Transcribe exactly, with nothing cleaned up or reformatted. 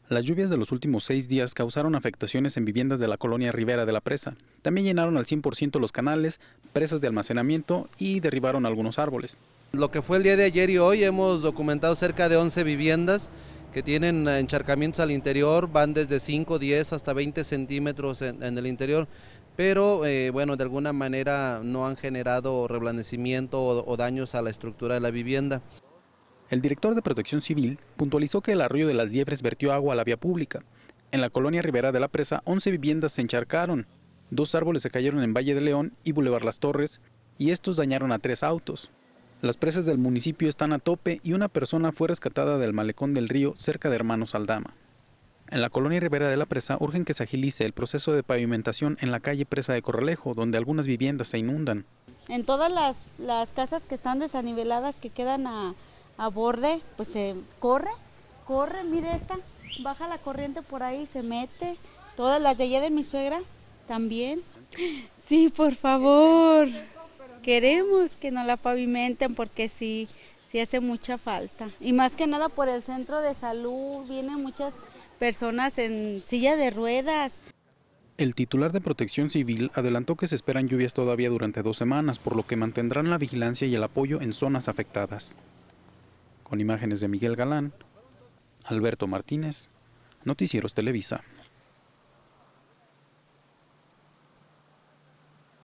Las lluvias de los últimos seis días causaron afectaciones en viviendas de la colonia Ribera de la Presa. También llenaron al cien por ciento los canales, presas de almacenamiento y derribaron algunos árboles. Lo que fue el día de ayer y hoy hemos documentado cerca de once viviendas que tienen encharcamientos al interior, van desde cinco, diez hasta veinte centímetros en, en el interior, pero eh, bueno, de alguna manera no han generado reblandecimiento o, o daños a la estructura de la vivienda. El director de Protección Civil puntualizó que el arroyo de las Liebres vertió agua a la vía pública. En la colonia Ribera de la Presa, once viviendas se encharcaron. Dos árboles se cayeron en Valle de León y Boulevard Las Torres, y estos dañaron a tres autos. Las presas del municipio están a tope y una persona fue rescatada del malecón del río cerca de Hermanos Aldama. En la colonia Ribera de la Presa urgen que se agilice el proceso de pavimentación en la calle Presa de Corralejo, donde algunas viviendas se inundan. En todas las, las casas que están desaniveladas, que quedan a, a borde, pues se corre, corre, mire esta, baja la corriente por ahí, se mete. Todas las de allá de mi suegra también. Sí, por favor. Queremos que nos la pavimenten porque sí, sí hace mucha falta. Y más que nada por el centro de salud, vienen muchas personas en silla de ruedas. El titular de Protección Civil adelantó que se esperan lluvias todavía durante dos semanas, por lo que mantendrán la vigilancia y el apoyo en zonas afectadas. Con imágenes de Miguel Galán, Alberto Martínez, Noticieros Televisa.